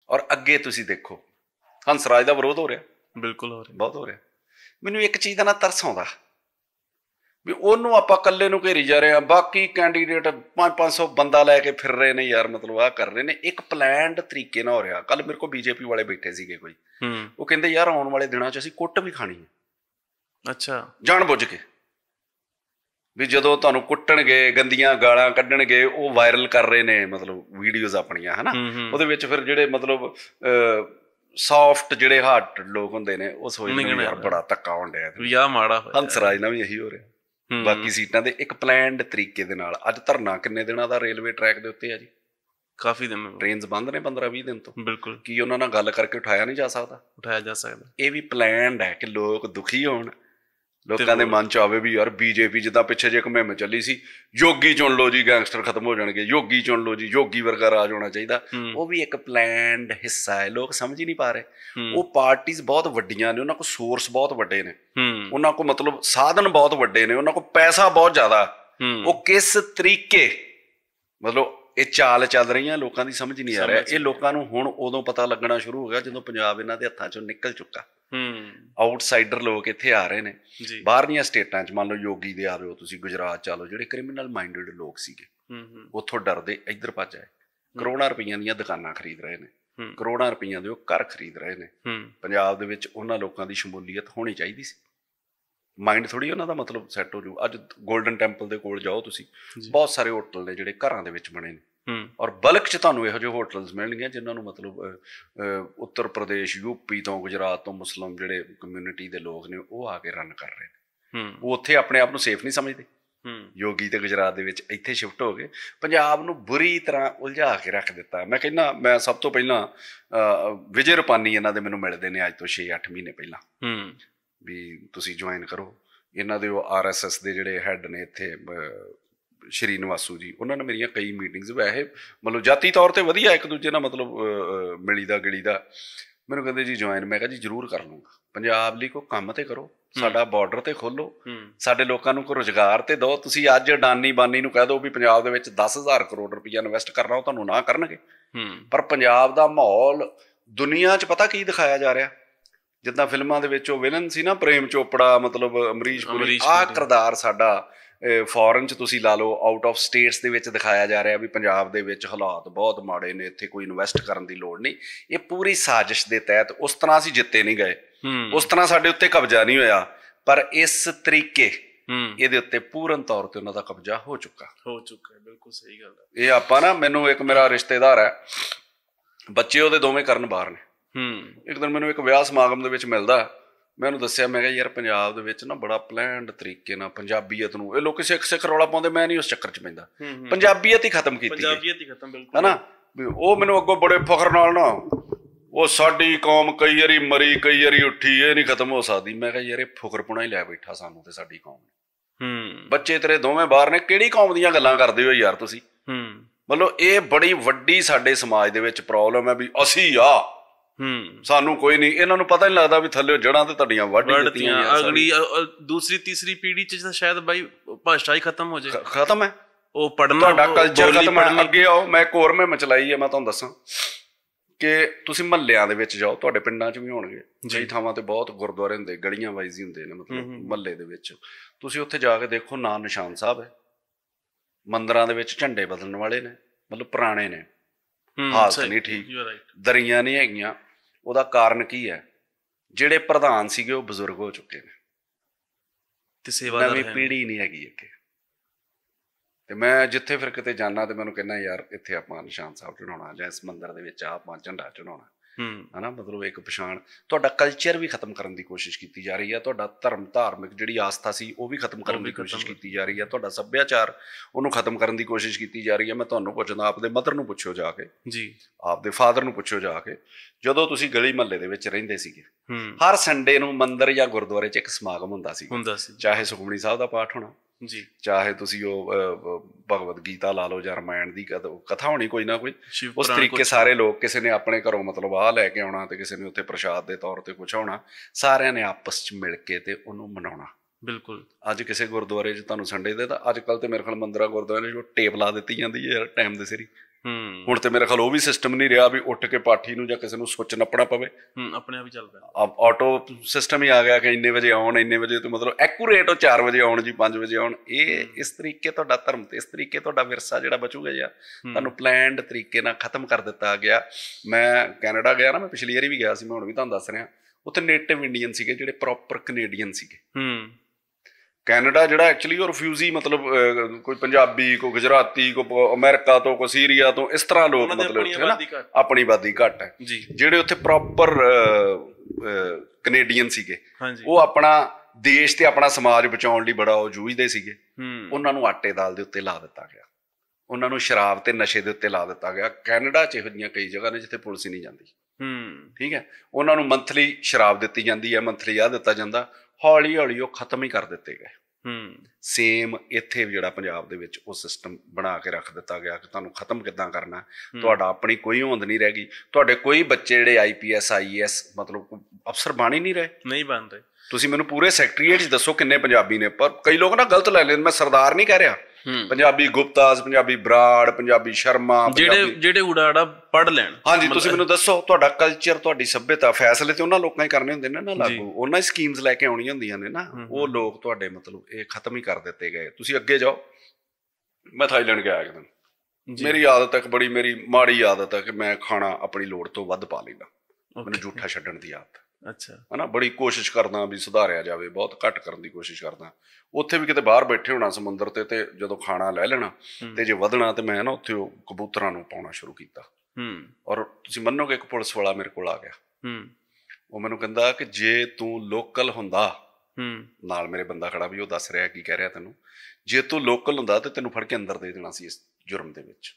ਔਰ ਅੱਗੇ ਤੁਸੀਂ ਦੇਖੋ ਹੰਸਰਾਜ ਦਾ ਵਿਰੋਧ ਹੋ ਰਿਹਾ, ਬਿਲਕੁਲ ਹੋ ਰਿਹਾ, ਬਹੁਤ ਹੋ ਰਿਹਾ। ਮੈਨੂੰ ਇੱਕ ਚੀਜ਼ ਦਾ ਨਾ ਤਰਸ ਆਉਂਦਾ ਵੀ ਉਹਨੂੰ ਆਪਾਂ ਇਕੱਲੇ ਨੂੰ ਘੇਰੀ ਜਾ ਰਹੇ ਹਾਂ, ਬਾਕੀ ਕੈਂਡੀਡੇਟ 500 ਬੰਦਾ ਲੈ ਕੇ ਫਿਰ ਰਹੇ ਨੇ ਯਾਰ, ਮਤਲਬ ਆਹ ਕਰ ਰਹੇ ਨੇ। ਇੱਕ ਪਲੈਨਡ ਤਰੀਕੇ ਨਾਲ ਹੋ ਰਿਹਾ। ਕੱਲ ਮੇਰੇ ਕੋਲ ਬੀਜੇਪੀ ਵਾਲੇ ਬੈਠੇ ਸੀਗੇ ਕੋਈ, ਉਹ ਕਹਿੰਦੇ ਯਾਰ ਆਉਣ ਵਾਲੇ ਦਿਨਾਂ 'ਚ ਅਸੀਂ ਕੁੱਟ ਵੀ ਖਾਣੀ ਹੈ। ਅੱਛਾ, ਜਾਣ ਬੁੱਝ ਕੇ ਵੀ ਜਦੋਂ ਤੁਹਾਨੂੰ ਕੁੱਟਣਗੇ, ਗੰਦੀਆਂ ਗਾਲਾਂ ਕੱਢਣਗੇ, ਉਹ ਵਾਇਰਲ ਕਰ ਰਹੇ ਨੇ ਮਤਲਬ ਵੀਡੀਓਜ਼ ਆਪਣੀਆਂ, ਹੈ ਨਾ। ਉਹਦੇ ਵਿੱਚ ਫਿਰ ਜਿਹੜੇ ਮਤਲਬ ਸੌਫਟ ਜਿਹੜੇ ਹਾਰਟ ਲੋਕ ਹੁੰਦੇ ਨੇ ਉਹ ਸੋਚਦੇ ਨੇ ਯਾਰ ਬੜਾ ਧੱਕਾ ਹੋਣ ਡਿਆ, ਮਾੜਾ ਹੰਸਰਾਜ ਨਾਲ ਵੀ ਇਹੀ ਹੋ ਰਿਹਾ। ਬਾਕੀ ਸੀਟਾਂ ਦੇ ਇੱਕ ਪਲੈਨਡ ਤਰੀਕੇ ਦੇ ਨਾਲ। ਅੱਜ ਧਰਨਾ ਕਿੰਨੇ ਦਿਨਾਂ ਦਾ ਰੇਲਵੇ ਟਰੈਕ ਦੇ ਉੱਤੇ ਆ ਜੀ? ਕਾਫੀ ਦਿਨ। ਟ੍ਰੇਨਸ ਬੰਦ ਨੇ 15-20 ਦਿਨ ਤੋਂ। ਬਿਲਕੁਲ। ਕੀ ਉਹਨਾਂ ਨਾਲ ਗੱਲ ਕਰਕੇ ਉਠਾਇਆ ਨਹੀਂ ਜਾ ਸਕਦਾ? ਉਠਾਇਆ ਜਾ ਸਕਦਾ। ਇਹ ਵੀ ਪਲੈਨਡ ਹੈ ਕਿ ਲੋਕ ਦੁਖੀ ਹੋਣ, ਲੋਕਾਂ ਦੇ ਮਨ 'ਚ ਆਵੇ ਵੀ ਯਾਰ ਬੀਜੇਪੀ ਜਿੱਦਾਂ ਪਿੱਛੇ ਜੇ ਇੱਕ ਮੁਹਿੰਮ ਚੱਲੀ ਸੀ, ਯੋਗੀ ਚੁਣ ਲਓ ਜੀ, ਗੈਂਗਸਟਰ ਖਤਮ ਹੋ ਜਾਣਗੇ, ਯੋਗੀ ਚੁਣ ਲਓ ਜੀ, ਯੋਗੀ ਵਰਗਾ ਰਾਜ ਹੋਣਾ ਚਾਹੀਦਾ। ਉਹ ਵੀ ਇੱਕ ਪਲੈਨਡ ਹਿੱਸਾ ਹੈ। ਲੋਕ ਸਮਝ ਹੀ ਨਹੀਂ ਪਾ ਰਹੇ। ਉਹ ਪਾਰਟੀਜ਼ ਬਹੁਤ ਵੱਡੀਆਂ ਨੇ, ਉਹਨਾਂ ਕੋਲ ਸੋਰਸ ਬਹੁਤ ਵੱਡੇ ਨੇ, ਉਹਨਾਂ ਕੋਲ ਮਤਲਬ ਸਾਧਨ ਬਹੁਤ ਵੱਡੇ ਨੇ, ਉਹਨਾਂ ਕੋਲ ਪੈਸਾ ਬਹੁਤ ਜ਼ਿਆਦਾ। ਉਹ ਕਿਸ ਤਰੀਕੇ ਮਤਲਬ ਇਹ ਚਾਲ ਚੱਲ ਰਹੀਆਂ ਲੋਕਾਂ ਦੀ ਸਮਝ ਨਹੀਂ ਆ ਰਿਹਾ। ਇਹ ਲੋਕਾਂ ਨੂੰ ਹੁਣ ਉਦੋਂ ਪਤਾ ਲੱਗਣਾ ਸ਼ੁਰੂ ਹੋ ਗਿਆ ਜਦੋਂ ਪੰਜਾਬ ਇਹਨਾਂ ਦੇ ਹੱਥਾਂ 'ਚੋਂ ਨਿਕਲ ਚੁੱਕਾ। ਆਊਟਸਾਈਡਰ ਲੋਕ ਇੱਥੇ ਆ ਰਹੇ ਨੇ ਬਾਹਰਲੀਆਂ ਸਟੇਟਾਂ 'ਚ। ਮੰਨ ਲਓ ਯੋਗੀ ਦੇ ਆ ਜਾਓ ਤੁਸੀਂ, ਗੁਜਰਾਤ 'ਚ ਆ ਲਓ, ਜਿਹੜੇ ਕ੍ਰਿਮੀਨਲ ਮਾਈਂਡਡ ਲੋਕ ਸੀਗੇ ਉੱਥੋਂ ਡਰਦੇ ਇੱਧਰ ਭੱਜ ਆਏ। ਕਰੋੜਾਂ ਰੁਪਈਆਂ ਦੀਆਂ ਦੁਕਾਨਾਂ ਖਰੀਦ ਰਹੇ ਨੇ, ਕਰੋੜਾਂ ਰੁਪਈਆਂ ਦੇ ਉਹ ਘਰ ਖਰੀਦ ਰਹੇ ਨੇ। ਪੰਜਾਬ ਦੇ ਵਿੱਚ ਉਹਨਾਂ ਲੋਕਾਂ ਦੀ ਸ਼ਮੂਲੀਅਤ ਹੋਣੀ ਚਾਹੀਦੀ ਸੀ। ਮਾਈਂਡ ਥੋੜ੍ਹੀ ਉਹਨਾਂ ਦਾ ਮਤਲਬ ਸੈੱਟ ਹੋ ਜਾਊ। ਅੱਜ ਗੋਲਡਨ ਟੈਂਪਲ ਦੇ ਕੋਲ ਜਾਓ ਤੁਸੀਂ, ਬਹੁਤ ਸਾਰੇ ਹੋਟਲ ਨੇ ਜਿਹੜੇ ਘਰਾਂ ਦੇ ਵਿੱਚ ਬਣੇ ਨੇ, ਔਰ ਬਲਕ 'ਚ ਤੁਹਾਨੂੰ ਇਹੋ ਜਿਹੇ ਹੋਟਲਸ ਮਿਲਣਗੇ ਜਿਨ੍ਹਾਂ ਨੂੰ ਮਤਲਬ ਉੱਤਰ ਪ੍ਰਦੇਸ਼, ਯੂਪੀ ਤੋਂ, ਗੁਜਰਾਤ ਤੋਂ ਮੁਸਲਿਮ ਜਿਹੜੇ ਕਮਿਊਨਿਟੀ ਦੇ ਲੋਕ ਨੇ ਉਹ ਆ ਕੇ ਰਨ ਕਰ ਰਹੇ ਨੇ। ਉਹ ਉੱਥੇ ਆਪਣੇ ਆਪ ਨੂੰ ਸੇਫ ਨਹੀਂ ਸਮਝਦੇ। ਯੋਗੀ ਤੇ ਗੁਜਰਾਤ ਦੇ ਵਿੱਚ ਇੱਥੇ ਸ਼ਿਫਟ ਹੋ ਗਏ, ਪੰਜਾਬ ਨੂੰ ਬੁਰੀ ਤਰ੍ਹਾਂ ਉਲਝਾ ਕੇ ਰੱਖ ਦਿੱਤਾ। ਮੈਂ ਕਹਿੰਦਾ, ਮੈਂ ਸਭ ਤੋਂ ਪਹਿਲਾਂ ਵਿਜੇ ਰੂਪਾਨੀ ਇਹਨਾਂ ਦੇ ਮੈਨੂੰ ਮਿਲਦੇ ਨੇ ਅੱਜ ਤੋਂ 6-8 ਮਹੀਨੇ ਪਹਿਲਾਂ, ਵੀ ਤੁਸੀਂ ਜੁਆਇਨ ਕਰੋ। ਇਹਨਾਂ ਦੇ ਉਹ RSS ਦੇ ਜਿਹੜੇ ਹੈੱਡ ਨੇ ਇੱਥੇ ਸ਼੍ਰੀ ਨਿਵਾਸੂ ਜੀ, ਉਹਨਾਂ ਨੇ ਮੇਰੀਆਂ ਕਈ ਮੀਟਿੰਗਸ, ਵੈਸੇ ਮਤਲਬ ਜਾਤੀ ਤੌਰ 'ਤੇ ਵਧੀਆ ਇੱਕ ਦੂਜੇ ਨਾਲ ਮਤਲਬ ਮਿਲੀ ਦਾ ਗਿਲੀ ਦਾ। ਮੈਨੂੰ ਕਹਿੰਦੇ ਜੀ ਜੁਆਇਨ। ਮੈਂ ਕਿਹਾ ਜੀ ਜ਼ਰੂਰ ਕਰ ਲੂੰਗਾ। ਪੰਜਾਬ ਲਈ ਕੋਈ ਕੰਮ ਤਾਂ ਕਰੋ, ਸਾਡਾ ਬਾਰਡਰ ਤਾਂ ਖੋਲ੍ਹੋ, ਸਾਡੇ ਲੋਕਾਂ ਨੂੰ ਕੋਈ ਰੁਜ਼ਗਾਰ ਤਾਂ ਦਿਓ। ਤੁਸੀਂ ਅੱਜ ਅਡਾਨੀ ਬਾਨੀ ਨੂੰ ਕਹਿ ਦਿਓ ਵੀ ਪੰਜਾਬ ਦੇ ਵਿੱਚ 10,000 ਕਰੋੜ ਰੁਪਈਆ ਇਨਵੈਸਟ ਕਰਨਾ, ਉਹ ਤੁਹਾਨੂੰ ਨਾ ਕਰਨਗੇ। ਪਰ ਪੰਜਾਬ ਦਾ ਮਾਹੌਲ ਦੁਨੀਆ 'ਚ ਪਤਾ ਕੀ ਦਿਖਾਇਆ ਜਾ ਰਿਹਾ? ਜਿੱਦਾਂ ਫਿਲਮਾਂ ਦੇ ਵਿੱਚ ਉਹ ਵਿਲਨ ਸੀ ਨਾ, ਪ੍ਰੇਮ ਚੋਪੜਾ, ਮਤਲਬ ਅਮਰੀਸ਼ ਪੁਰੀ, ਆਹ ਕਿਰਦਾਰ ਸਾਡਾ ਫੋਰਨ 'ਚ ਤੁਸੀਂ ਲਾ ਲਓ, ਆਊਟ ਆਫ ਸਟੇਟਸ ਦੇ ਵਿੱਚ ਦਿਖਾਇਆ ਜਾ ਰਿਹਾ ਵੀ ਪੰਜਾਬ ਦੇ ਵਿੱਚ ਹਾਲਾਤ ਬਹੁਤ ਮਾੜੇ ਨੇ, ਇੱਥੇ ਕੋਈ ਇਨਵੈਸਟ ਕਰਨ ਦੀ ਲੋੜ ਨਹੀਂ। ਇਹ ਪੂਰੀ ਸਾਜ਼ਿਸ਼ ਦੇ ਤਹਿਤ। ਉਸ ਤਰ੍ਹਾਂ ਅਸੀਂ ਜਿੱਤੇ ਨਹੀਂ ਗਏ, ਉਸ ਤਰ੍ਹਾਂ ਸਾਡੇ ਉੱਤੇ ਕਬਜ਼ਾ ਨਹੀਂ ਹੋਇਆ, ਪਰ ਇਸ ਤਰੀਕੇ ਇਹਦੇ ਉੱਤੇ ਪੂਰਨ ਤੌਰ ਤੇ ਉਹਨਾਂ ਦਾ ਕਬਜ਼ਾ ਹੋ ਚੁੱਕਾ। ਬਿਲਕੁਲ ਸਹੀ ਗੱਲ ਹੈ। ਇਹ ਆਪਾਂ ਨਾ, ਮੈਨੂੰ ਇੱਕ ਮੇਰਾ ਰਿਸ਼ਤੇਦਾਰ ਹੈ, ਬੱਚੇ ਉਹਦੇ ਦੋਵੇਂ ਕਰਨ ਬਾਹਰ ਨੇ। ਇੱਕ ਦਿਨ ਮੈਨੂੰ ਇੱਕ ਵਿਆਹ ਸਮਾਗਮ ਦੇ ਵਿੱਚ ਮਿਲਦਾ, ਮੈਂ ਉਹਨੂੰ ਦੱਸਿਆ, ਮੈਂ ਕਿਹਾ ਯਾਰ ਪੰਜਾਬ ਦੇ ਵਿੱਚ ਨਾ ਬੜਾ ਪਲੈਨਡ ਤਰੀਕੇ ਨਾਲ ਪੰਜਾਬੀਅਤ ਨੂੰ, ਇਹ ਲੋਕ ਸਿੱਖ ਰੌਲਾ ਪਾਉਂਦੇ, ਮੈਂ ਨਹੀਂ ਉਸ ਚੱਕਰ 'ਚ ਪੈਂਦਾ। ਪੰਜਾਬੀਅਤ ਹੀ ਖਤਮ ਕੀਤੀ ਹੈ ਨਾ। ਉਹ ਮੈਨੂੰ ਅੱਗੋਂ ਬੜੇ ਫਖਰ ਨਾਲ ਨਾ, ਉਹ ਸਾਡੀ ਕੌਮ ਕਈ ਵਾਰੀ ਮਰੀ, ਕਈ ਵਾਰੀ ਉੱਠੀ, ਇਹ ਨਹੀਂ ਖਤਮ ਹੋ ਸਕਦੀ। ਮੈਂ ਕਿਹਾ ਯਾਰ ਇਹ ਫੁਕਰਪੁਣਾ ਹੀ ਲੈ ਬੈਠਾ ਸਾਨੂੰ ਤੇ ਸਾਡੀ ਕੌਮ ਨੇ। ਬੱਚੇ ਤੇਰੇ ਦੋਵੇਂ ਬਾਹਰ ਨੇ, ਕਿਹੜੀ ਕੌਮ ਦੀਆਂ ਗੱਲਾਂ ਕਰਦੇ ਹੋ ਯਾਰ ਤੁਸੀਂ? ਮਤਲਬ ਇਹ ਬੜੀ ਵੱਡੀ ਸਾਡੇ ਸਮਾਜ ਦੇ ਵਿੱਚ ਪ੍ਰੋਬਲਮ ਹੈ ਵੀ ਅਸੀਂ ਸਾਨੂੰ ਕੋਈ ਨਹੀਂ। ਇਹਨਾਂ ਨੂੰ ਪਤਾ ਨਹੀਂ ਲੱਗਦਾ ਵੀ ਥੱਲੇ ਜੜ੍ਹਾਂ ਤੇ ਤੁਹਾਡੀਆਂ ਵੱਢ ਦਿੱਤੀਆਂ। ਅਗਲੀ ਦੂਸਰੀ ਤੀਸਰੀ ਪੀੜ੍ਹੀ 'ਚ ਤਾਂ ਸ਼ਾਇਦ ਬਾਈ ਭਾਸ਼ਾ ਹੀ ਖਤਮ ਹੋ ਜਾਏ। ਖਤਮ ਹੈ, ਉਹ ਪੜ੍ਹਨਾ, ਤੁਹਾਡਾ ਕਲਚਰ ਖਤਮ ਹੈ। ਅੱਗੇ ਆਓ, ਮੈਂ ਇੱਕ ਹੋਰ ਮੁਹਿੰਮ ਚਲਾਈ ਹੈ, ਮੈਂ ਤੁਹਾਨੂੰ ਦੱਸਾਂ ਕਿ ਤੁਸੀਂ ਮਹੱਲਿਆਂ ਦੇ ਵਿੱਚ ਜਾਓ, ਤੁਹਾਡੇ ਪਿੰਡਾਂ 'ਚ ਵੀ ਹੋਣਗੇ, ਕਈ ਥਾਵਾਂ ਤੇ ਬਹੁਤ ਗੁਰਦੁਆਰੇ ਹੁੰਦੇ, ਗਲੀਆਂ ਵਾਈਜ਼ ਹੀ ਹੁੰਦੇ ਨੇ, ਮਤਲਬ ਮਹੱਲੇ ਦੇ ਵਿੱਚ। ਤੁਸੀਂ ਉੱਥੇ ਜਾ ਕੇ ਦੇਖੋ, ਨਾ ਨਿਸ਼ਾਨ ਸਾਹਿਬ ਹੈ, ਮੰਦਿਰਾਂ ਦੇ ਵਿੱਚ ਝੰਡੇ ਬਦਲਣ ਵਾਲੇ ਨੇ, ਮਤਲਬ ਪੁਰਾਣੇ ਨੇ, ਹਾਲਤ ਨਹੀਂ ਠੀਕ, ਦਰੀਆਂ ਨਹੀਂ ਹੈਗੀਆਂ। ਉਹਦਾ ਕਾਰਨ ਕੀ ਹੈ? ਜਿਹੜੇ ਪ੍ਰਧਾਨ ਸੀਗੇ ਉਹ ਬਜ਼ੁਰਗ ਹੋ ਚੁੱਕੇ ਨੇ ਤੇ ਨਵੀਂ ਪੀੜ੍ਹੀ ਨਹੀਂ ਹੈਗੀ ਅੱਗੇ। ਤੇ ਮੈਂ ਜਿੱਥੇ ਫਿਰ ਕਿਤੇ ਜਾਂਦਾ ਤੇ ਮੈਨੂੰ ਕਹਿੰਦਾ ਯਾਰ ਇੱਥੇ ਆਪਾਂ ਨਿਸ਼ਾਨ ਸਾਹਿਬ ਚੜਾਉਣਾ, ਜਾਂ ਇਸ ਮੰਦਿਰ ਦੇ ਵਿੱਚ ਆਪਾਂ ਝੰਡਾ ਚੜਾਉਣਾ, ਹੈ ਨਾ। ਮਤਲਬ ਇੱਕ ਪਛਾਣ, ਤੁਹਾਡਾ ਕਲਚਰ ਵੀ ਖਤਮ ਕਰਨ ਦੀ ਕੋਸ਼ਿਸ਼ ਕੀਤੀ ਜਾ ਰਹੀ ਹੈ। ਤੁਹਾਡਾ ਧਾਰਮਿਕ ਜਿਹੜੀ ਆਸਥਾ ਸੀ ਉਹ ਵੀ ਖਤਮ ਕਰਨ ਦੀ ਕੋਸ਼ਿਸ਼ ਕੀਤੀ ਜਾ ਰਹੀ ਹੈ। ਤੁਹਾਡਾ ਸੱਭਿਆਚਾਰ ਉਹਨੂੰ ਖਤਮ ਕਰਨ ਦੀ ਕੋਸ਼ਿਸ਼ ਕੀਤੀ ਜਾ ਰਹੀ ਹੈ। ਮੈਂ ਤੁਹਾਨੂੰ ਪੁੱਛਦਾ, ਆਪਦੇ ਮਦਰ ਨੂੰ ਪੁੱਛੋ ਜਾ ਕੇ ਜੀ, ਆਪਦੇ ਫਾਦਰ ਨੂੰ ਪੁੱਛੋ ਜਾ ਕੇ, ਜਦੋਂ ਤੁਸੀਂ ਗਲੀ ਮਹੱਲੇ ਦੇ ਵਿੱਚ ਰਹਿੰਦੇ ਸੀਗੇ, ਹਰ ਸੰਡੇ ਨੂੰ ਮੰਦਿਰ ਜਾਂ ਗੁਰਦੁਆਰੇ 'ਚ ਇੱਕ ਸਮਾਗਮ ਹੁੰਦਾ ਸੀ, ਚਾਹੇ ਸੁਖਮਨੀ ਸਾਹਿਬ ਦਾ ਪਾਠ ਹੋਣਾ ਜੀ, ਚਾਹੇ ਤੁਸੀਂ ਉਹ ਭਗਵਦ ਗੀਤਾ ਲਾ ਲਓ ਜਾਂ ਰਾਮਾਇਣ ਦੀ ਕਥਾ ਹੋਣੀ ਕੋਈ ਨਾ ਕੋਈ। ਉਸ ਤਰੀਕੇ ਸਾਰੇ ਲੋਕ, ਕਿਸੇ ਨੇ ਆਪਣੇ ਘਰੋਂ ਮਤਲਬ ਆਹ ਲੈ ਕੇ ਆਉਣਾ ਤੇ ਕਿਸੇ ਨੇ ਉੱਥੇ ਪ੍ਰਸ਼ਾਦ ਦੇ ਤੌਰ ਤੇ ਕੁਛ ਹੋਣਾ, ਸਾਰਿਆਂ ਨੇ ਆਪਸ 'ਚ ਮਿਲ ਕੇ ਤੇ ਉਹਨੂੰ ਮਨਾਉਣਾ। ਬਿਲਕੁਲ। ਅੱਜ ਕਿਸੇ ਗੁਰਦੁਆਰੇ 'ਚ ਤੁਹਾਨੂੰ ਸੰਡੇ ਦੇ ਤਾਂ ਅੱਜ ਕੱਲ੍ਹ ਤੇ ਮੇਰੇ ਖਿਆਲ ਮੰਦਿਰਾਂ ਗੁਰਦੁਆਰੇ ਨੇ ਜੋ ਟੇਪ ਲਾ ਦਿੱਤੀ ਜਾਂਦੀ ਹੈ ਯਾਰ ਟਾਈਮ ਦੇ ਸਿਰ ਹੀ, ਹੁਣ ਤੇ ਮੇਰੇ ਖਿਆਲ ਉਹ ਵੀ ਸਿਸਟਮ ਨਹੀਂ ਰਿਹਾ ਵੀ ਉੱਠ ਕੇ ਪਾਠੀ ਨੂੰ ਜਾਂ ਕਿਸੇ ਨੂੰ ਸੁੱਚ ਨੱਪਣਾ ਪਵੇ, ਆਪਣੇ ਆਪ ਹੀ ਚੱਲ ਪਿਆ, ਆਟੋ ਸਿਸਟਮ ਹੀ ਆ ਗਿਆ ਕਿ ਇੰਨੇ ਵਜੇ ਆਉਣ, ਇੰਨੇ ਵਜੇ ਤੋਂ ਮਤਲਬ ਐਕੂਰੇਟ ਉਹ 4 ਵਜੇ ਆਉਣ ਜੀ, 5 ਵਜੇ ਆਉਣ। ਇਹ ਇਸ ਤਰੀਕੇ ਤੁਹਾਡਾ ਧਰਮ ਤੇ ਇਸ ਤਰੀਕੇ ਤੁਹਾਡਾ ਵਿਰਸਾ ਜਿਹੜਾ ਬਚੂਗਾ ਯਾਰ, ਤੁਹਾਨੂੰ ਪਲੈਨਡ ਤਰੀਕੇ ਨਾਲ ਖਤਮ ਕਰ ਦਿੱਤਾ ਗਿਆ। ਮੈਂ ਕੈਨੇਡਾ ਗਿਆ ਨਾ, ਮੈਂ ਪਿਛਲੀ ਵਾਰੀ ਵੀ ਗਿਆ ਸੀ, ਮੈਂ ਹੁਣ ਵੀ ਤੁਹਾਨੂੰ ਦੱਸ ਰਿਹਾ, ਉੱਥੇ ਨੇਟਿਵ ਇੰਡੀਅਨ ਸੀਗੇ ਜਿਹੜੇ ਪ੍ਰੋਪਰ ਕੈਨੇਡੀਅਨ ਸੀਗੇ। ਕੈਨੇਡਾ ਜਿਹੜਾ ਐਕਚੁਅਲੀ ਉਹ ਰਿਫਿਊਜੀ, ਮਤਲਬ ਕੋਈ ਪੰਜਾਬੀ, ਕੋਈ ਗੁਜਰਾਤੀ, ਕੋਈ ਅਮਰੀਕਾ ਤੋਂ, ਕੋਈ ਸੀਰੀਆ ਤੋਂ, ਇਸ ਤਰ੍ਹਾਂ ਲੋਕ ਮਤਲਬ ਇੱਥੇ ਨਾ ਆਪਣੀ ਆਬਾਦੀ ਘੱਟ ਹੈ। ਜਿਹੜੇ ਉੱਥੇ ਪ੍ਰੋਪਰ ਕੈਨੇਡੀਅਨ ਸੀਗੇ ਉਹ ਆਪਣਾ ਦੇਸ਼ ਤੇ ਆਪਣਾ ਸਮਾਜ ਬਚਾਉਣ ਲਈ ਬੜਾ ਉਹ ਜੂਝਦੇ ਸੀਗੇ। ਉਹਨਾਂ ਨੂੰ ਆਟੇ ਦਾਲ ਦੇ ਉੱਤੇ ਲਾ ਦਿੱਤਾ ਗਿਆ, ਉਹਨਾਂ ਨੂੰ ਸ਼ਰਾਬ ਤੇ ਨਸ਼ੇ ਦੇ ਉੱਤੇ ਲਾ ਦਿੱਤਾ ਗਿਆ। ਕੈਨੇਡਾ 'ਚ ਇਹੋ ਜਿਹੀਆਂ ਕਈ ਜਗ੍ਹਾ ਨੇ ਜਿੱਥੇ ਪੁਲਿਸ ਹੀ ਨਹੀਂ ਜਾਂਦੀ, ਠੀਕ ਹੈ। ਉਹਨਾਂ ਨੂੰ ਮੰਥਲੀ ਸ਼ਰਾਬ ਦਿੱਤੀ ਜਾਂਦੀ ਹੈ, ਮੰਥਲੀ ਆਹ ਦਿੱਤਾ ਜਾਂਦਾ। ਹੌਲੀ ਹੌਲੀ ਉਹ ਖਤਮ ਹੀ ਕਰ ਦਿੱਤੇ ਗਏ। ਸੇਮ ਇੱਥੇ ਵੀ ਜਿਹੜਾ ਪੰਜਾਬ ਦੇ ਵਿੱਚ ਉਹ ਸਿਸਟਮ ਬਣਾ ਕੇ ਰੱਖ ਦਿੱਤਾ ਗਿਆ ਕਿ ਤੁਹਾਨੂੰ ਖਤਮ ਕਿੱਦਾਂ ਕਰਨਾ। ਤੁਹਾਡਾ ਆਪਣੀ ਕੋਈ ਹੋਂਦ ਨਹੀਂ ਰਹਿ ਗਈ। ਤੁਹਾਡੇ ਕੋਈ ਬੱਚੇ ਜਿਹੜੇ IPS IAS ਮਤਲਬ ਅਫਸਰ ਬਣ ਹੀ ਨਹੀਂ ਰਹੇ, ਨਹੀਂ ਬਣ ਰਹੇ। ਤੁਸੀਂ ਮੈਨੂੰ ਪੂਰੇ ਸੈਕਟਰੀਏਟ 'ਚ ਦੱਸੋ ਕਿੰਨੇ ਪੰਜਾਬੀ ਨੇ। ਪਰ ਕਈ ਲੋਕ ਨਾ ਗਲਤ ਲੈ ਲੈਂਦੇ, ਮੈਂ ਸਰਦਾਰ ਨਹੀਂ ਕਹਿ ਰਿਹਾ, ਪੰਜਾਬੀ ਗੁਪਤਾਸ, ਪੰਜਾਬੀ ਬਰਾੜ, ਪੰਜਾਬੀ ਸ਼ਰਮਾ, ਜਿਹੜੇ ਉਡਾੜਾ ਪੜ੍ਹ ਲੈਣ। ਹਾਂਜੀ, ਤੁਸੀਂ ਮੈਨੂੰ ਦੱਸੋ ਤੁਹਾਡਾ ਕਲਚਰ, ਤੁਹਾਡੀ ਸੱਭਿਅਤਾ, ਫੈਸਲੇ ਤੇ ਉਹਨਾਂ ਲੋਕਾਂ ਹੀ ਕਰਨੇ ਹੁੰਦੇ ਨੇ ਨਾ ਲਾਗੂ, ਉਹਨਾਂ ਹੀ ਸਕੀਮਸ ਲੈ ਕੇ ਆਉਣੀਆਂ ਹੁੰਦੀਆਂ ਨੇ ਨਾ। ਉਹ ਲੋਕ ਤੁਹਾਡੇ ਮਤਲਬ ਇਹ ਖਤਮ ਹੀ ਕਰ ਦਿੱਤੇ ਗਏ। ਤੁਸੀਂ ਅੱਗੇ ਜਾਓ। ਮੈਂ ਥਾਈਲੈਂਡ ਗਿਆ ਇੱਕ ਦਿਨ, ਮੇਰੀ ਆਦਤ ਹੈ, ਬੜੀ ਮੇਰੀ ਮਾੜੀ ਆਦਤ ਹੈ ਕਿ ਮੈਂ ਖਾਣਾ ਆਪਣੀ ਲੋੜ ਤੋਂ ਵੱਧ ਪਾ ਲੈਂਦਾ। ਮੈਨੂੰ ਜੂਠਾ ਛੱਡਣ ਦੀ ਆਦਤ। ਅੱਛਾ, ਹੈ ਨਾ, ਬੜੀ ਕੋਸ਼ਿਸ਼ ਕਰਦਾ ਵੀ ਸੁਧਾਰਿਆ ਜਾਵੇ, ਬਹੁਤ ਘੱਟ ਕਰਨ ਦੀ ਕੋਸ਼ਿਸ਼ ਕਰਦਾ। ਉੱਥੇ ਵੀ ਕਿਤੇ ਬਾਹਰ ਬੈਠੇ ਹੋਣਾ ਸਮੁੰਦਰ ਤੇ ਜਦੋਂ ਖਾਣਾ ਲੈ ਲੈਣਾ ਤੇ ਜੇ ਵਧਣਾ ਤੇ ਮੈਂ ਨਾ ਉੱਥੇ ਉਹ ਕਬੂਤਰਾਂ ਨੂੰ ਪਾਉਣਾ ਸ਼ੁਰੂ ਕੀਤਾ। ਔਰ ਤੁਸੀਂ ਮੰਨੋਗੇ ਇੱਕ ਪੁਲਿਸ ਵਾਲਾ ਮੇਰੇ ਕੋਲ ਆ ਗਿਆ, ਉਹ ਮੈਨੂੰ ਕਹਿੰਦਾ ਕਿ ਜੇ ਤੂੰ ਲੋਕਲ ਹੁੰਦਾ, ਨਾਲ ਮੇਰੇ ਬੰਦਾ ਖੜਾ ਵੀ ਉਹ ਦੱਸ ਰਿਹਾ ਕੀ ਕਹਿ ਰਿਹਾ ਤੈਨੂੰ, ਜੇ ਤੂੰ ਲੋਕਲ ਹੁੰਦਾ ਤੇ ਤੈਨੂੰ ਫੜ ਕੇ ਅੰਦਰ ਦੇ ਦੇਣਾ ਸੀ ਇਸ ਜੁਰਮ ਦੇ ਵਿੱਚ।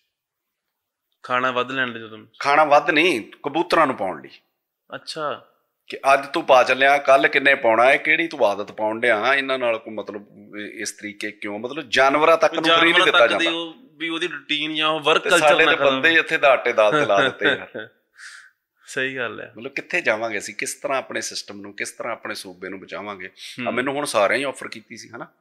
ਖਾਣਾ ਵੱਧ ਲੈਣ ਲਈ? ਜਦੋਂ ਖਾਣਾ ਵੱਧ ਨਹੀਂ, ਕਬੂਤਰਾਂ ਨੂੰ ਪਾਉਣ ਲਈ। ਅੱਛਾ, ਕਿ ਅੱਜ ਤੂੰ ਪਾ ਚੱਲਿਆ, ਕੱਲ ਕਿੰਨੇ ਪਾਉਣਾ ਹੈ, ਕਿਹੜੀ ਤੂੰ ਆਦਤ ਪਾਉਣ ਡਿਆ, ਇਹਨਾਂ ਨਾਲ ਕੋਈ ਮਤਲਬ ਇਸ ਤਰੀਕੇ ਕਿਉਂ, ਮਤਲਬ ਜਾਨਵਰਾਂ ਤੱਕ ਨੂੰ ਫਰੀ ਨਹੀਂ ਦਿੱਤਾ ਜਾਂਦਾ ਵੀ ਉਹਦੀ ਰੂਟੀਨ ਜਾਂ ਉਹ ਵਰਕ ਕਲਚਰ। ਸਾਡੇ ਤੇ ਬੰਦੇ ਇੱਥੇ ਦਾ ਆਟੇ ਦਾਲ ਤੇ ਲਾ ਦਿੱਤੇ ਯਾਰ। ਸਹੀ ਗੱਲ ਹੈ। ਮਤਲਬ ਕਿੱਥੇ ਜਾਵਾਂਗੇ ਅਸੀਂ, ਕਿਸ ਤਰ੍ਹਾਂ ਆਪਣੇ ਸਿਸਟਮ ਨੂੰ, ਕਿਸ ਤਰ੍ਹਾਂ ਆਪਣੇ ਸੂਬੇ ਨੂੰ ਬਚਾਵਾਂਗੇ। ਮੈਨੂੰ ਹੁਣ ਸਾਰਿਆਂ ਹੀ ਆਫਰ ਕੀਤੀ ਸੀ, ਹਨਾ,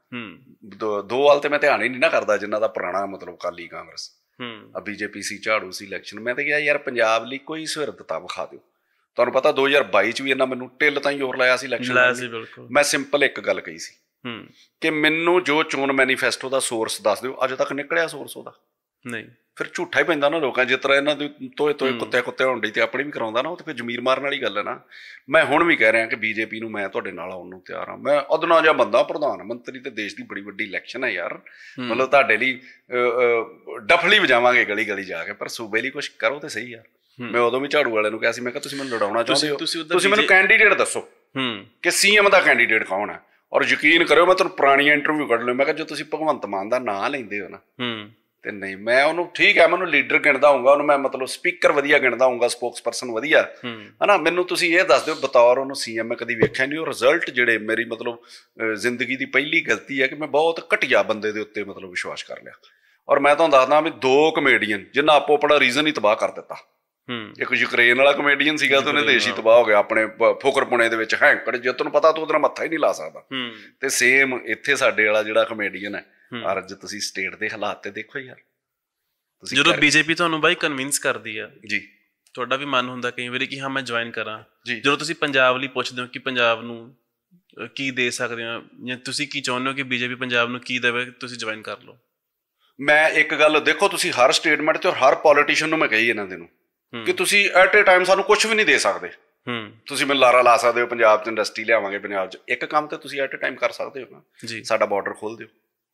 ਦੋ ਵਾਲ ਤੇ ਮੈਂ ਧਿਆਨ ਹੀ ਨਹੀਂ ਨਾ ਕਰਦਾ ਜਿਨ੍ਹਾਂ ਦਾ ਪੁਰਾਣਾ ਮਤਲਬ ਅਕਾਲੀ ਕਾਂਗਰਸ, BJP ਸੀ, ਝਾੜੂ ਸੀ, ਇਲੈਕਸ਼ਨ। ਮੈਂ ਤਾਂ ਕਿਹਾ ਯਾਰ ਪੰਜਾਬ ਲਈ ਕੋਈ ਸੁਹਿਰਦਤਾ ਵਿਖਾ ਦਿਓ। ਤੁਹਾਨੂੰ ਪਤਾ 2022 'ਚ ਵੀ ਇਹਨਾਂ ਮੈਨੂੰ ਢਿੱਲ ਤਾਂ ਹੀ ਜ਼ੋਰ ਲਾਇਆ ਸੀ ਇਲੈਕਸ਼ਨ। ਮੈਂ ਸਿੰਪਲ ਇੱਕ ਗੱਲ ਕਹੀ ਸੀ ਕਿ ਮੈਨੂੰ ਜੋ ਚੋਣ ਮੈਨੀਫੈਸਟੋ ਦਾ ਸੋਰਸ ਦੱਸ ਦਿਓ। ਅੱਜ ਤੱਕ ਨਿਕਲਿਆ ਸੋਰਸ ਉਹਦਾ ਨਹੀਂ। ਫਿਰ ਝੂਠਾ ਹੀ ਪੈਂਦਾ ਨਾ ਲੋਕਾਂ, ਜਿਸ ਤਰ੍ਹਾਂ ਇਹਨਾਂ ਦੀ ਤੋਏ ਕੁੱਤੇ ਹੋਣ ਡਈ ਤੇ ਆਪਣੀ ਵੀ ਕਰਾਉਂਦਾ ਨਾ, ਉਹ ਤਾਂ ਫਿਰ ਜ਼ਮੀਰ ਮਾਰਨ ਵਾਲੀ ਗੱਲ ਹੈ ਨਾ। ਮੈਂ ਹੁਣ ਵੀ ਕਹਿ ਰਿਹਾ ਕਿ BJP ਨੂੰ ਮੈਂ ਤੁਹਾਡੇ ਨਾਲ ਆਉਣ ਨੂੰ ਤਿਆਰ ਹਾਂ। ਮੈਂ ਅਦਨਾ ਜਿਹਾ ਬੰਦਾ, ਪ੍ਰਧਾਨ ਮੰਤਰੀ ਤੇ ਦੇਸ਼ ਦੀ ਬੜੀ ਵੱਡੀ ਇਲੈਕਸ਼ਨ ਹੈ ਯਾਰ, ਮਤਲਬ ਤੁਹਾਡੇ ਲਈ ਡਫਲੀ ਵਜਾਵਾਂਗੇ ਗਲੀ ਗਲੀ ਜਾ ਕੇ, ਪਰ ਸੂਬੇ ਲਈ ਕੁਛ ਕਰੋ ਤੇ ਸਹੀ ਯਾਰ। ਮੈਂ ਉਦੋਂ ਵੀ ਝਾੜੂ ਵਾਲਿਆਂ ਨੂੰ ਕਿਹਾ ਸੀ, ਮੈਂ ਕਿਹਾ ਤੁਸੀਂ ਮੈਨੂੰ ਲੜਾਉਣਾ ਚਾਹੁੰਦੇ ਹੋ, ਤੁਸੀਂ ਮੈਨੂੰ ਕੈਂਡੀਡੇਟ ਦੱਸੋ ਕਿ CM ਦਾ ਕੈਂਡੀਡੇਟ ਕੌਣ ਹੈ। ਔਰ ਯਕੀਨ ਕਰਿਓ, ਮੈਂ ਤੁਹਾਨੂੰ ਪੁਰਾਣੀਆਂ ਇੰਟਰਵਿਊ ਕੱਢ ਲਿਓ। ਮੈਂ ਕਿਹਾ ਜੋ ਤੁਸੀਂ ਭਗਵੰਤ ਮਾਨ ਦਾ ਨਾਂ ਲੈਂਦੇ ਹੋ ਨਾ, ਤੇ ਨਹੀਂ, ਮੈਂ ਉਹਨੂੰ ਠੀਕ ਹੈ, ਮੈਂ ਉਹਨੂੰ ਲੀਡਰ ਗਿਣਦਾ ਹੋਊਗਾ, ਉਹਨੂੰ ਮੈਂ ਮਤਲਬ ਸਪੀਕਰ ਵਧੀਆ ਗਿਣਦਾ ਹੋਊਗਾ, ਸਪੋਕਸ ਪਰਸਨ ਵਧੀਆ, ਹਨਾ। ਮੈਨੂੰ ਤੁਸੀਂ ਇਹ ਦੱਸ ਦਿਓ ਬਤੌਰ ਉਹਨੂੰ CM ਮੈਂ ਕਦੀ ਵੇਖਿਆ ਨਹੀਂ। ਉਹ ਰਿਜ਼ਲਟ ਜਿਹੜੇ ਮੇਰੀ ਮਤਲਬ ਜ਼ਿੰਦਗੀ ਦੀ ਪਹਿਲੀ ਗਲਤੀ ਹੈ ਕਿ ਮੈਂ ਬਹੁਤ ਘਟੀਆ ਬੰਦੇ ਦੇ ਉੱਤੇ ਮਤਲਬ ਵਿਸ਼ਵਾਸ ਕਰ ਲਿਆ। ਔਰ ਮੈਂ ਤੁਹਾਨੂੰ ਦੱਸਦਾ ਵੀ 2 ਕਮੇਡੀਅਨ ਜਿਨ੍ਹਾਂ ਆਪੋ ਆਪਣਾ ਰੀਜ਼ਨ ਹੀ ਤਬਾਹ ਕਰ ਦਿੱਤਾ। ਇੱਕ ਯੂਕਰੇਨ ਵਾਲਾ ਕਮੇਡੀਅਨ ਸੀਗਾ ਤੇ ਉਹਨੇ ਦੇਸ਼ ਹੀ ਤਬਾਹ ਹੋ ਗਿਆ ਆਪਣੇ ਫੋਕਰਪੁਣੇ ਦੇ ਵਿੱਚ, ਹੈਂਕੜ, ਜੇ ਤੈਨੂੰ ਪਤਾ ਤੂੰ ਉਹਦੇ ਨਾਲ ਮੱਥਾ ਹੀ ਨਹੀਂ ਲਾ ਸਕਦਾ। ਤੇ ਸੇਮ ਇੱਥੇ ਸਾਡੇ ਵਾਲਾ ਜਿਹੜਾ ਕਮੇਡੀਅਨ ਹੈ, ਅੱਜ ਤੁਸੀਂ ਸਟੇਟ ਦੇ ਹਾਲਾਤ ਤੇ ਦੇਖੋ ਯਾਰ। ਜਦੋਂ BJP ਤੁਹਾਨੂੰ ਬਾਈ ਕਨਵਿੰਸ ਕਰਦੀ ਆ ਜੀ, ਤੁਹਾਡਾ ਵੀ ਮਨ ਹੁੰਦਾ ਕਈ ਵਾਰੀ ਕਿ ਹਾਂ ਮੈਂ ਜੁਆਇਨ ਕਰਾਂ। ਜਦੋਂ ਤੁਸੀਂ ਪੰਜਾਬ ਲਈ ਪੁੱਛਦੇ ਹੋ ਕਿ ਪੰਜਾਬ ਨੂੰ ਕੀ ਦੇ ਸਕਦੇ ਹੋ, ਜਾਂ ਤੁਸੀਂ ਕੀ ਚਾਹੁੰਦੇ ਹੋ ਕਿ BJP ਪੰਜਾਬ ਨੂੰ ਕੀ ਦੇਵੇ, ਤੁਸੀਂ ਜੁਆਇਨ ਕਰ ਲਓ। ਮੈਂ ਇੱਕ ਗੱਲ ਦੇਖੋ, ਤੁਸੀਂ ਹਰ ਸਟੇਟਮੈਂਟ ਤੇ ਹਰ ਪੋਲੀਟੀਸ਼ੀਅਨ ਨੂੰ ਮੈਂ ਕਹੀ ਇਹਨਾਂ ਦੇ ਨੂੰ ਕਿ ਤੁਸੀਂ ਐਟ ਏ ਟਾਈਮ ਸਾਨੂੰ ਕੁਛ ਵੀ ਨਹੀਂ ਦੇ ਸਕਦੇ। ਤੁਸੀਂ ਮੈਨੂੰ ਲਾਰਾ ਲਾ ਸਕਦੇ ਹੋ ਪੰਜਾਬ 'ਚ ਇੰਡਸਟਰੀ ਲਿਆਵਾਂਗੇ, ਪੰਜਾਬ 'ਚ ਇੱਕ ਕੰਮ ਤੇ ਤੁਸੀਂ ਐਟ ਏ ਟਾਈਮ ਕਰ ਸਕਦੇ ਹੋ ਨਾ, ਸਾਡਾ ਬਾਰਡਰ ਖੋਲ ਦਿਓ।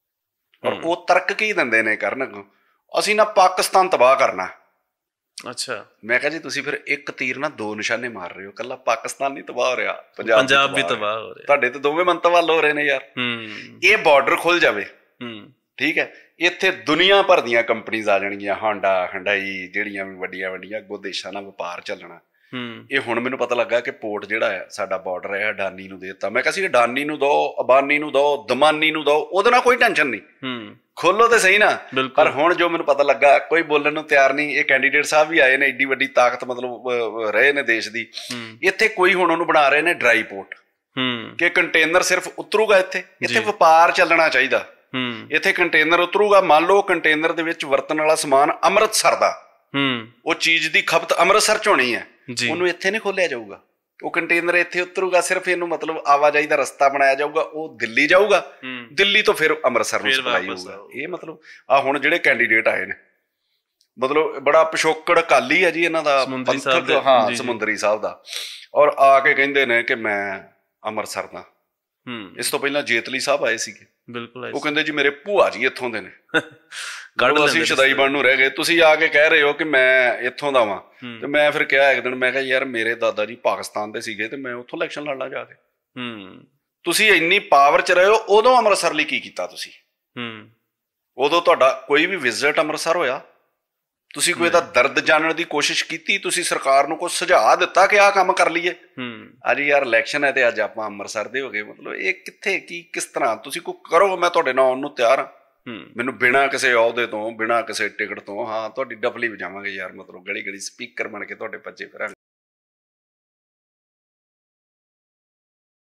ਔਰ ਉਹ ਤਰਕ ਕੀ ਦਿੰਦੇ ਨੇ ਕਰਨ, ਅਸੀਂ ਨਾ ਪਾਕਿਸਤਾਨ ਤਬਾਹ ਕਰਨਾ। ਅੱਛਾ, ਮੈਂ ਕਿਹਾ ਜੀ ਤੁਸੀਂ ਫਿਰ ਇੱਕ ਤੀਰ ਨਾ 2 ਨਿਸ਼ਾਨੇ ਮਾਰ ਰਹੇ ਹੋ, ਇਕੱਲਾ ਪਾਕਿਸਤਾਨ ਨਹੀਂ ਤਬਾਹ ਹੋ ਰਿਹਾ, ਪੰਜਾਬ ਵੀ ਤਬਾਹ ਹੋ ਰਿਹਾ। ਤੁਹਾਡੇ ਤੇ ਦੋਵੇਂ ਮੰਤਵ ਹੱਲ ਹੋ ਰਹੇ ਨੇ ਯਾਰ। ਇਹ ਬਾਰਡਰ ਖੁੱਲ ਜਾਵੇ, ਠੀਕ ਹੈ, ਇੱਥੇ ਦੁਨੀਆ ਭਰ ਦੀਆਂ ਕੰਪਨੀਜ਼ ਆ ਜਾਣਗੀਆਂ, ਹਾਂਡਾ, ਹੰਡਾਈ, ਜਿਹੜੀਆਂ ਵੀ ਵੱਡੀਆਂ ਵੱਡੀਆਂ, ਅੱਗੋਂ ਦੇਸ਼ਾਂ ਨਾਲ ਵਪਾਰ ਚੱਲਣਾ। ਇਹ ਹੁਣ ਮੈਨੂੰ ਪਤਾ ਲੱਗਾ ਕਿ ਪੋਰਟ ਜਿਹੜਾ ਹੈ ਸਾਡਾ ਬਾਰਡਰ ਹੈ ਅਡਾਨੀ ਨੂੰ ਦੇ ਦਿੱਤਾ। ਮੈਂ ਕਿਹਾ ਸੀ ਅਡਾਨੀ ਨੂੰ ਦੋ, ਅਬਾਨੀ ਨੂੰ ਦੋ, ਦਮਾਨੀ ਨੂੰ ਦੋ, ਉਹਦੇ ਨਾਲ ਕੋਈ ਟੈਨਸ਼ਨ ਨਹੀਂ, ਖੋਲੋ ਤੇ ਸਹੀ ਨਾ। ਪਰ ਹੁਣ ਜੋ ਮੈਨੂੰ ਪਤਾ ਲੱਗਾ, ਕੋਈ ਬੋਲਣ ਨੂੰ ਤਿਆਰ ਨਹੀਂ। ਇਹ ਕੈਂਡੀਡੇਟ ਸਾਹਿਬ ਵੀ ਆਏ ਨੇ, ਏਡੀ ਵੱਡੀ ਤਾਕਤ ਮਤਲਬ ਰਹੇ ਨੇ ਦੇਸ਼ ਦੀ। ਇੱਥੇ ਕੋਈ ਹੁਣ ਉਹਨੂੰ ਬਣਾ ਰਹੇ ਨੇ ਡਰਾਈ ਪੋਰਟ, ਕਿ ਕੰਟੇਨਰ ਸਿਰਫ ਉਤਰੂਗਾ ਇੱਥੇ ਵਪਾਰ ਚੱਲਣਾ ਚਾਹੀਦਾ। ਇੱਥੇ ਕੰਟੇਨਰ ਉਤਰੂਗਾ, ਮੰਨ ਲਓ ਕੰਟੇਨਰ ਦੇ ਵਿੱਚ ਵਰਤਣ ਵਾਲਾ ਸਮਾਨ ਅੰਮ੍ਰਿਤਸਰ ਦਾ, ਉਹ ਚੀਜ਼ ਦੀ ਖਪਤ ਅੰਮ੍ਰਿਤਸਰ 'ਚ ਹੋਣੀ ਹੈ, ਜੀ ਉਹਨੂੰ ਇੱਥੇ ਨਹੀਂ ਖੋਲਿਆ ਜਾਊਗਾ। ਉਹ ਕੰਟੇਨਰ ਇੱਥੇ ਉਤਰੂਗਾ, ਸਿਰਫ ਇਹਨੂੰ ਮਤਲਬ ਆਵਾਜਾਈ ਦਾ ਰਸਤਾ ਬਣਾਇਆ ਜਾਊਗਾ, ਉਹ ਦਿੱਲੀ ਜਾਊਗਾ, ਦਿੱਲੀ ਤੋਂ ਫਿਰ ਅੰਮ੍ਰਿਤਸਰ ਨੂੰ ਸਪਲਾਈ ਹੋਊਗਾ। ਇਹ ਮਤਲਬ ਆ ਹੁਣ ਜਿਹੜੇ ਕੈਂਡੀਡੇਟ ਆਏ ਨੇ, ਮਤਲਬ ਬੜਾ ਪਿਛੋਕੜ ਅਕਾਲੀ ਹੈ ਜੀ ਇਹਨਾਂ ਦਾ, ਹਾਂ ਸਮੁੰਦਰੀ ਸਾਹਿਬ ਦਾ, ਔਰ ਆ ਕੇ ਕਹਿੰਦੇ ਨੇ ਕਿ ਮੈਂ ਅੰਮ੍ਰਿਤਸਰ ਦਾ। ਇਸ ਤੋਂ ਪਹਿਲਾਂ ਜੇਤਲੀ ਸਾਹਿਬ ਆਏ ਸੀਗੇ, ਬਿਲਕੁਲ, ਉਹ ਕਹਿੰਦੇ ਜੀ ਮੇਰੇ ਭੂਆ ਜੀ ਇੱਥੋਂ ਦੇ ਨੇ, ਅਸੀਂ ਸ਼ਦਾਈ ਬਣਨ ਨੂੰ ਰਹਿ ਗਏ, ਤੁਸੀਂ ਆ ਕੇ ਕਹਿ ਰਹੇ ਹੋ ਕਿ ਮੈਂ ਇੱਥੋਂ ਦਾ ਵਾਂ। ਤੇ ਮੈਂ ਫਿਰ ਕਿਹਾ ਇੱਕ ਦਿਨ, ਮੈਂ ਕਿਹਾ ਯਾਰ ਮੇਰੇ ਦਾਦਾ ਜੀ ਪਾਕਿਸਤਾਨ ਦੇ ਸੀਗੇ ਤੇ ਮੈਂ ਉੱਥੋਂ ਇਲੈਕਸ਼ਨ ਲੜਨਾ ਜਾ ਕੇ। ਤੁਸੀਂ ਇੰਨੀ ਪਾਵਰ 'ਚ ਰਹੇ ਹੋ, ਉਦੋਂ ਅੰਮ੍ਰਿਤਸਰ ਲਈ ਕੀ ਕੀਤਾ ਤੁਸੀਂ? ਉਦੋਂ ਤੁਹਾਡਾ ਕੋਈ ਵੀ ਵਿਜ਼ਿਟ ਅੰਮ੍ਰਿਤਸਰ ਹੋਇਆ? ਤੁਸੀਂ ਕੋਈ ਇਹਦਾ ਦਰਦ ਜਾਣਨ ਦੀ ਕੋਸ਼ਿਸ਼ ਕੀਤੀ? ਤੁਸੀਂ ਸਰਕਾਰ ਨੂੰ ਕੋਈ ਸੁਝਾਅ ਦਿੱਤਾ ਕਿ ਆਹ ਕੰਮ ਕਰ ਲਈਏ? ਅੱਜ ਯਾਰ ਇਲੈਕਸ਼ਨ ਹੈ ਤੇ ਅੱਜ ਆਪਾਂ ਅੰਮ੍ਰਿਤਸਰ ਦੇ ਹੋ ਗਏ। ਮਤਲਬ ਇਹ ਕਿੱਥੇ, ਕੀ, ਕਿਸ ਤਰ੍ਹਾਂ? ਤੁਸੀਂ ਕੋਈ ਕਰੋ, ਮੈਂ ਤੁਹਾਡੇ ਨਾਲ ਆਉਣ ਨੂੰ ਤਿਆਰ ਹਾਂ। ਮੈਨੂੰ ਬਿਨਾਂ ਕਿਸੇ ਅਹੁਦੇ ਤੋਂ, ਬਿਨਾਂ ਕਿਸੇ ਟਿਕਟ ਤੋਂ, ਹਾਂ ਤੁਹਾਡੀ ਡਫਲੀ ਵਜਾਵਾਂਗੇ ਯਾਰ, ਮਤਲਬ ਗਲੀ ਗਲੀ ਸਪੀਕਰ ਬਣ ਕੇ ਤੁਹਾਡੇ ਬੱਚੇ ਫਿਰਾਂਗੇ।